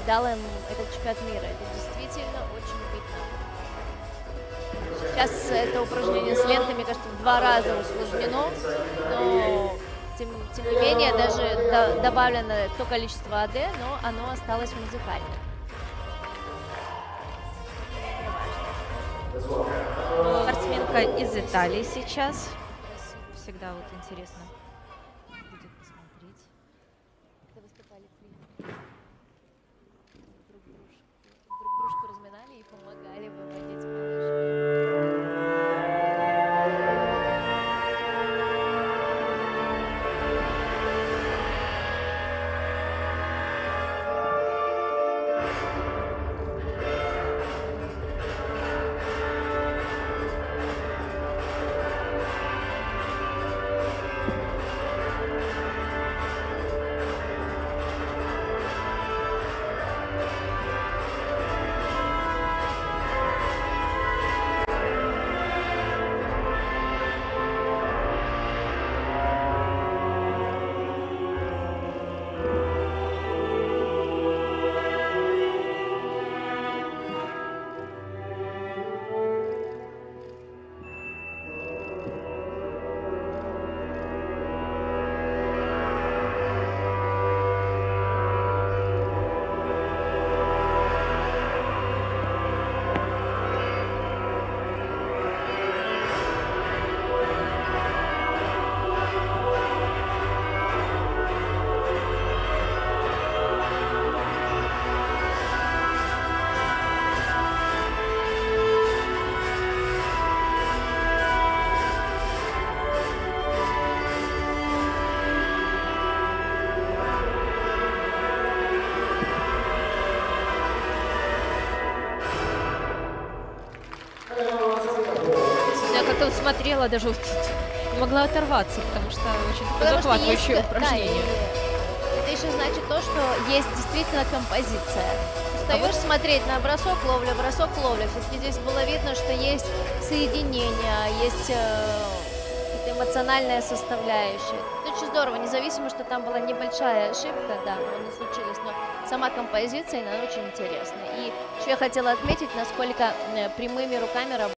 дал им этот чемпионат мира. Это действительно очень видно. Сейчас это упражнение с лентой, мне кажется, в 2 раза усложнено, но тем не менее даже добавлено то количество АД, но оно осталось музыкальным. Спортсменка из Италии сейчас. Всегда вот интересно будет посмотреть. Когда выступали друг дружку разминали и помогали выводить малышку. Я как-то вот смотрела, даже вот могла оторваться, потому что очень захватывающее упражнение. Это еще значит то, что есть действительно композиция. Устаешь смотреть на бросок, ловля, бросок, ловля. Все-таки здесь было видно, что есть соединение, есть эмоциональная составляющая. Это очень здорово, независимо, что там была небольшая ошибка, да, но она случилась, но сама композиция, она очень интересная. И еще я хотела отметить, насколько прямыми руками работает